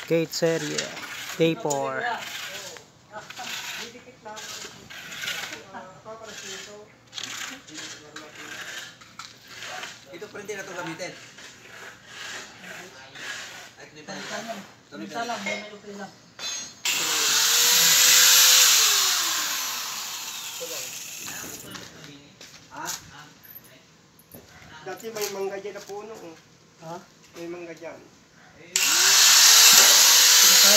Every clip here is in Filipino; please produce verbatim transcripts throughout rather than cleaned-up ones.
Gate Serie Day four. Ito pwede na ito gamitin. Ay, ito pa lang. Ito lang, may may lang. Ha? Dati may mangga dyan na puno. Oh. Ha? May mangga dyan. Pinatay.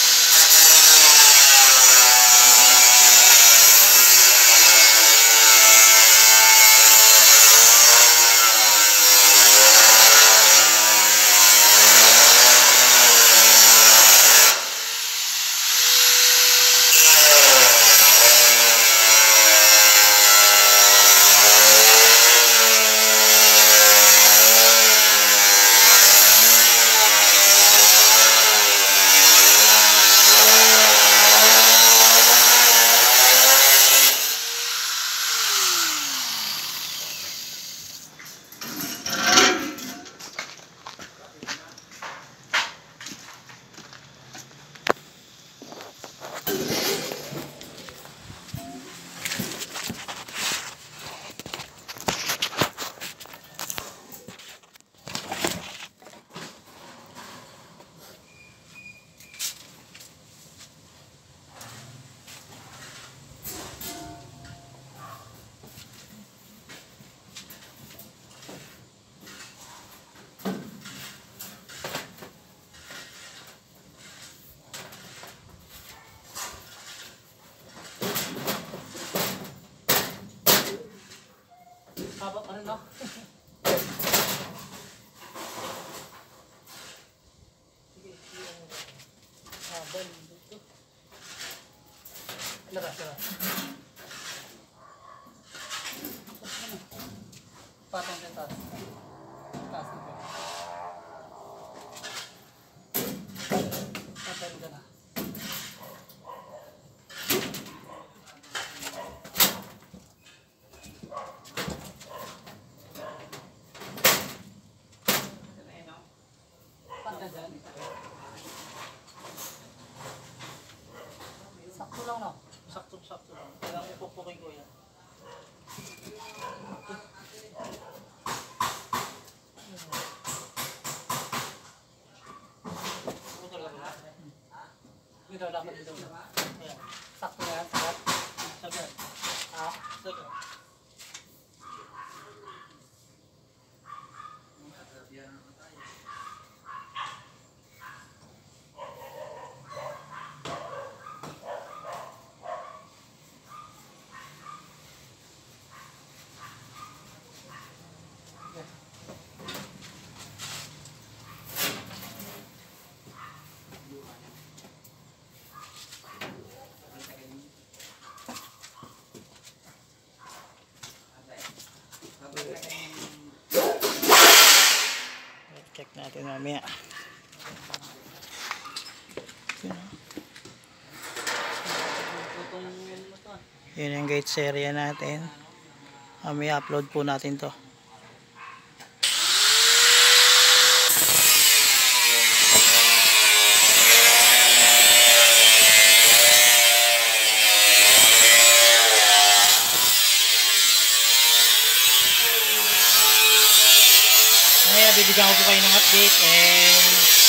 Haba pa rin, no? Sige, yung haba dito. Lakas, lakas. Patong din taas. Taas nito. Patong ka na. Sakto lang, no? Sakto-sakto lang. Kaya pupukin ko yan. Dito, dapat dito. Ayan. Sakto na yan, sakat. Sakat. Ah, sakat. Check natin mamaya. Yun yung gate serie natin. Mamaya upload po natin to. Bibigyan ko po kayo ng update and